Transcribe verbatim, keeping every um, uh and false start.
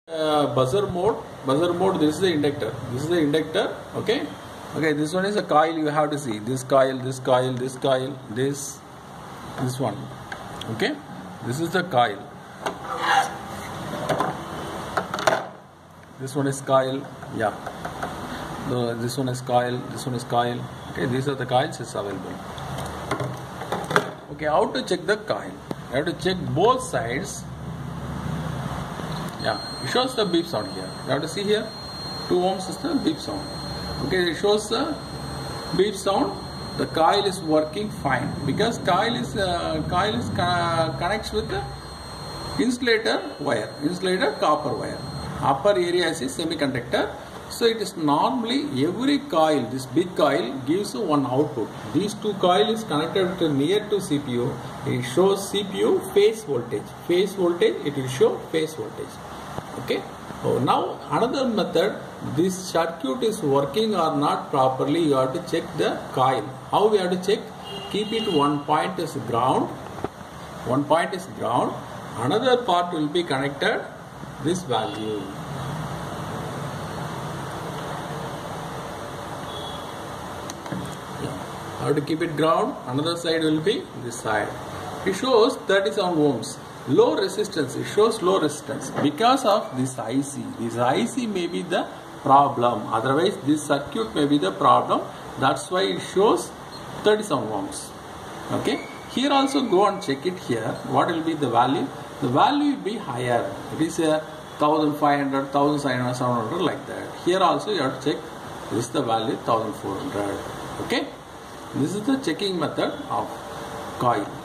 Uh, buzzer mode, buzzer mode, this is the inductor, this is the inductor, okay, okay, this one is a coil. You have to see this coil, this coil, this coil, this, this one, okay, this is the coil, this one is coil, yeah, the, this one is coil, this one is coil, okay, these are the coils is available. Okay, how to check the coil? You have to check both sides. Yeah, it shows the beep sound here. You have to see here, two ohms is the beep sound. Okay, it shows the beep sound. The coil is working fine because coil is uh, coil is uh, connects with the insulator wire, insulator copper wire. Upper area is a semiconductor. So it is normally every coil, this big coil gives one output. These two coil is connected to near to C P U. It shows C P U phase voltage. Phase voltage, it will show phase voltage. Okay. So now another method, this circuit is working or not properly, you have to check the coil. How we have to check? Keep it one point is ground. One point is ground. Another part will be connected this value. How to keep it ground? Another side will be this side. It shows thirty-seven ohms. Low resistance. It shows low resistance because of this I C. This I C may be the problem. Otherwise, this circuit may be the problem. That's why it shows thirty-seven ohms. Okay. Here also go and check it here. What will be the value? The value will be higher. It is a one thousand five hundred, one thousand seven hundred, seven hundred like that. Here also you have to check. This is the value one thousand four hundred. Okay. This is the checking method of coil.